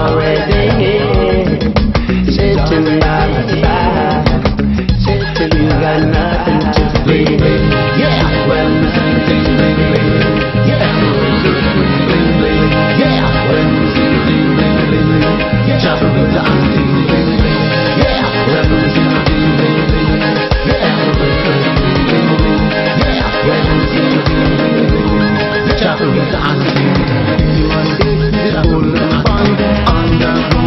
already sitting by my side. Sitting, you got nothing to bling bling. Yeah, well, bling bling bling bling. Yeah, bling bling bling bling. Yeah, well, bling bling bling bling. Chop it with the auntie bling bling. Yeah, well, bling bling bling bling. Yeah, bling bling bling bling. Yeah, well, bling bling bling bling. Chop it with the auntie. You are the full fun under.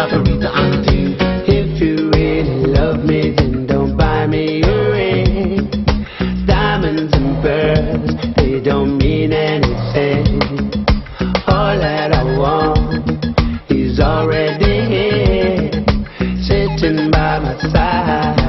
Chaparita auntie. If you really love me, then don't buy me a ring. Diamonds and pearls, they don't mean anything. All that I want is already here, sitting by my side.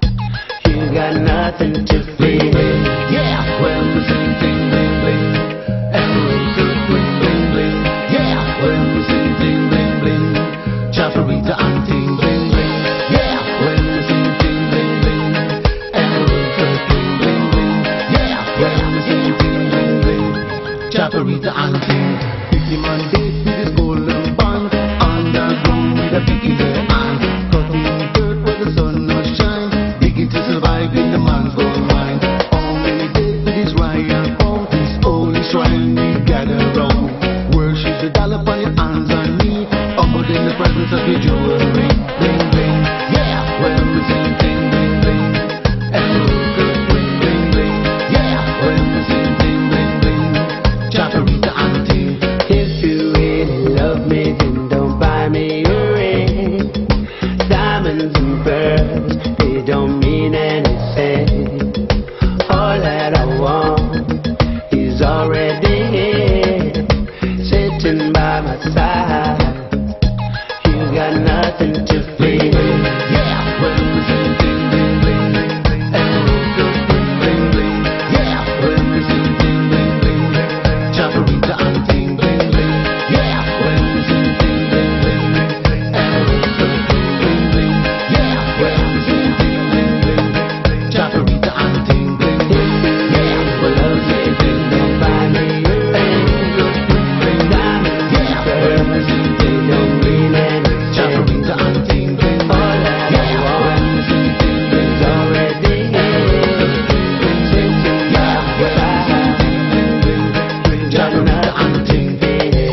You got nothing to fear. Yeah, well, we sing ding bling bling, and we good with bling bling. Yeah, well, we sing ding bling bling, Chaparita auntie bling bling. Yeah, well, we sing ding bling bling, and we good bling bling bling. Yeah, well, we sing ding bling bling, Chaparita auntie. 50 man date with his golden band, underground with a pick in their hand, cutting dirt where the sun not shine, digging to survive in the man's gold mine. How many days with his royal crown, this holy shrine we gather round, worship the dollar on your hands and knees, humbled in the presence of your jewelry. Bling bling, yeah, well we sing ding bling bling, and we good bling bling bling. Yeah, well we sing ding bling bling, Chaparita auntie. If you really love me, then don't buy me a ring. Diamonds and pearls, they don't mean anything. All that I want is already here, sitting by my side. You got nothing to fear. Yeah, well we sing ding bling bling, and we good bling bling bling. Yeah, well we sing ding bling bling, Chaparita auntie bling bling. Yeah, well we sing ding bling bling, and we good bling bling bling. Yeah, well we sing ding bling bling, Chaparita auntie bling bling. Yeah, well love me, then don't buy me a ring. Good bling bling diamonds, yeah, well we sing ding don't mean anything. Chaparita auntie bling bling. All that I want, we sing ding bling's already here, sitting by my side. Chaparita auntie bling.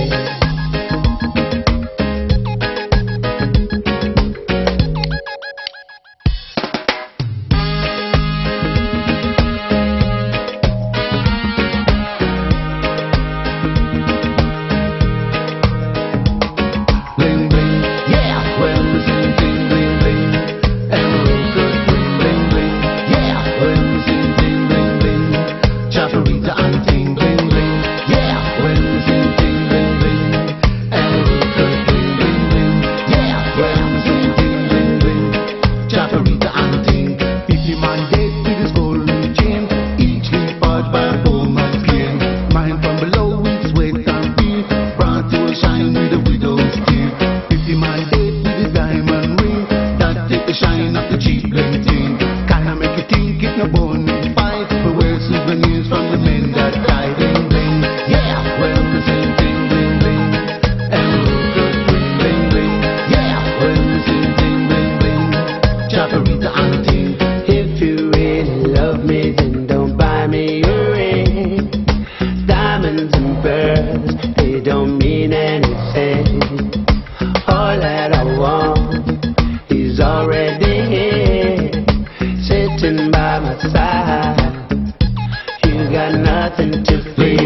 Bling bling, yeah, well we sing ding bling bling, and we good bling bling bling. Yeah, well we sing ding bling bling, Chaparita auntie bling bling. Yeah, well we sing ding bling bling, and we good bling bling bling. Yeah, well we sing ding bling bling, Chaparita auntie. 50 man date with his golden chain, each leaf part by a woman's skin. Mine from below with sweat and beat, brought to a shine with a widow's teeth. 50 man date with his diamond ring, that take the shine of the cheap bling ting. Kinda make you think it no bone in fight, but wear souvenirs from the men that died. Bling bling, yeah, well we sing ding bling bling, and we good bling bling bling. Yeah, well we sing ding bling bling, Chaparita auntie. If you really love me, then don't buy me a ring. Diamonds and pearls, they don't mean anything. All that I want is already here, sitting by my side. You got nothing to fear.